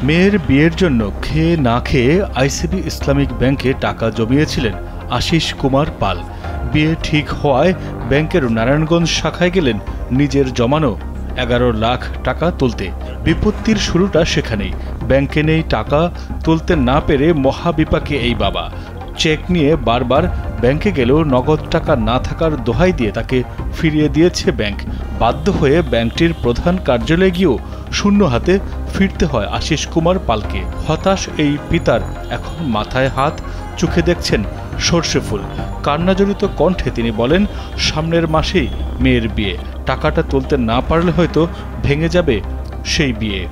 মেয়ের বিয়ের জন্য খেয়ে না খেয়ে আইসিবি ইসলামিক ব্যাংকে টাকা জমিয়েছিলেন আশিস কুমার পাল। বিয়ে ঠিক হওয়ায় ব্যাংকের নারায়ণগঞ্জ শাখায় গেলেন নিজের জমানো 11 লাখ টাকা তুলতে। বিপত্তির শুরুটা সেখানেই। ব্যাংকে নেই টাকা, তুলতে না পেরে মহাবিপাকে এই বাবা। চেক নিয়ে বারবার ব্যাংকে গেলেও নগদ টাকা না থাকার দোহাই দিয়ে তাকে ফিরিয়ে দিয়েছে ব্যাংক। বাধ্য হয়ে ব্যাংকটির প্রধান কার্যালয়ে গিয়েও শূন্য হাতে ফিরতে হয় আশিস কুমার পালকে। হতাশ এই পিতার এখন মাথায় হাত, চোখে দেখছেন সর্ষে ফুল। কান্নাজড়িত কণ্ঠে তিনি বলেন, সামনের মাসেই মেয়ের বিয়ে, টাকাটা তুলতে না পারলে হয়তো ভেঙে যাবে সেই বিয়ে।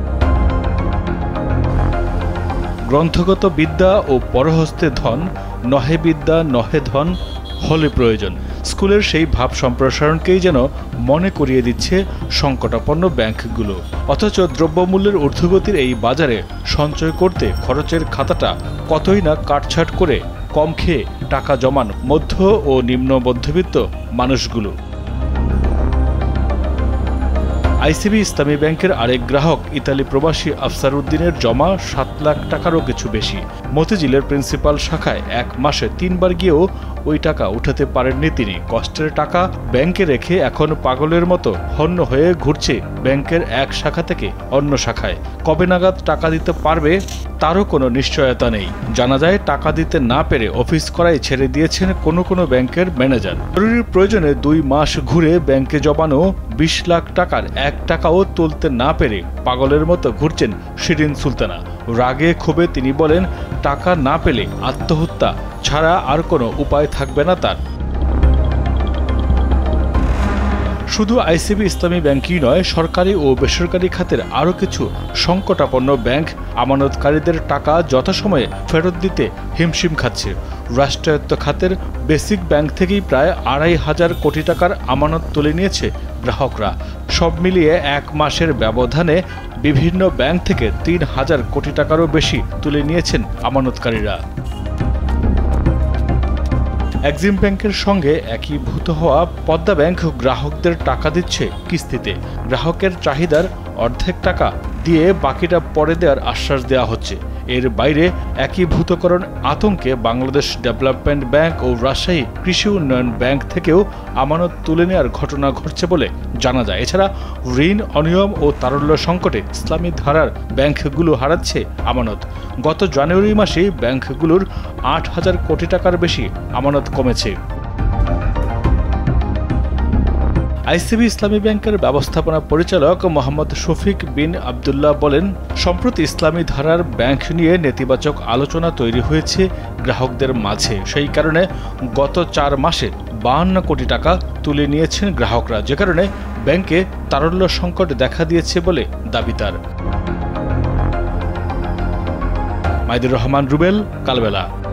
গ্রন্থগত বিদ্যা ও পরহস্তে ধন, নহে বিদ্যা নহে ধন হলে প্রয়োজন। স্কুলের সেই ভাব সম্প্রসারণকেই যেন মনে করিয়ে দিচ্ছে সংকটাপন্ন ব্যাংকগুলো। অথচ দ্রব্যমূল্যের ঊর্ধ্বগতির এই বাজারে সঞ্চয় করতে খরচের খাতাটা কতই না কাটছাট করে কম খেয়ে টাকা জমান মধ্য ও নিম্ন মধ্যবিত্ত মানুষগুলো। আইসিবি ইসলামী ব্যাংকের আরেক গ্রাহক ইতালি প্রবাসী আফসার উদ্দিনের জমা 7 লাখ টাকারও কিছু বেশি। মতিঝিলের প্রিন্সিপাল শাখায় 1 মাসে 3 বার গিয়েও ওই টাকা উঠাতে পারেননি তিনি। কষ্টের টাকা ব্যাংকে রেখে এখন পাগলের মতো হন্য হয়ে ঘুরছে ব্যাংকের এক শাখা থেকে অন্য শাখায়। কবে নাগাদ টাকা দিতে পারবে তারও কোনো নিশ্চয়তা নেই। জানা যায়, টাকা দিতে না পেরে অফিস করাই ছেড়ে দিয়েছেন কোনো ব্যাংকের ম্যানেজার। জরুরি প্রয়োজনে 2 মাস ঘুরে ব্যাংকে জমানো 20 লাখ টাকার 1 টাকাও তুলতে না পেরে পাগলের মতো ঘুরছেন শিরিন সুলতানা। রাগে ক্ষোভে তিনি বলেন, টাকা না পেলে আত্মহত্যা ছাড়া আর কোনো উপায় থাকবে না তার। শুধু আইসিবি ইসলামী ব্যাংকই নয়, সরকারি ও বেসরকারি খাতের আরও কিছু সংকটাপন্ন ব্যাংক আমানতকারীদের টাকা যথাসময়ে ফেরত দিতে হিমশিম খাচ্ছে। রাষ্ট্রায়ত্ত খাতের বেসিক ব্যাংক থেকেই প্রায় 2,500 কোটি টাকার আমানত তুলে নিয়েছে গ্রাহকরা। সব মিলিয়ে 1 মাসের ব্যবধানে বিভিন্ন ব্যাংক থেকে 3,000 কোটি টাকারও বেশি তুলে নিয়েছেন আমানতকারীরা। এক্সিম ব্যাংকের সঙ্গে একীভূত হওয়া পদ্মা ব্যাংক গ্রাহকদের টাকা দিচ্ছে কিস্তিতে। গ্রাহকের চাহিদার অর্ধেক টাকা দিয়ে বাকিটা পরে দেওয়ার আশ্বাস দেওয়া হচ্ছে। এর বাইরে একীভূতকরণ আতঙ্কে বাংলাদেশ ডেভেলপমেন্ট ব্যাংক ও রাজশাহী কৃষি উন্নয়ন ব্যাংক থেকেও আমানত তুলে নেওয়ার ঘটনা ঘটছে বলে জানা যায়। এছাড়া ঋণ অনিয়ম ও তারল্য সংকটে ইসলামী ধারার ব্যাংকগুলো হারাচ্ছে আমানত। গত জানুয়ারি মাসেই ব্যাংকগুলোর 8,000 কোটি টাকার বেশি আমানত কমেছে। আইসিবি ইসলামী ব্যাংকের ব্যবস্থাপনা পরিচালক মোহাম্মদ শফিক বিন আবদুল্লাহ বলেন, সম্প্রতি ইসলামী ধারার ব্যাংক নিয়ে নেতিবাচক আলোচনা তৈরি হয়েছে গ্রাহকদের মাঝে। সেই কারণে গত 4 মাসে 52 কোটি টাকা তুলে নিয়েছেন গ্রাহকরা, যে কারণে ব্যাংকে তারল্য সংকট দেখা দিয়েছে বলে দাবি তার। মাইদুর রহমান রুবেল, কালবেলা।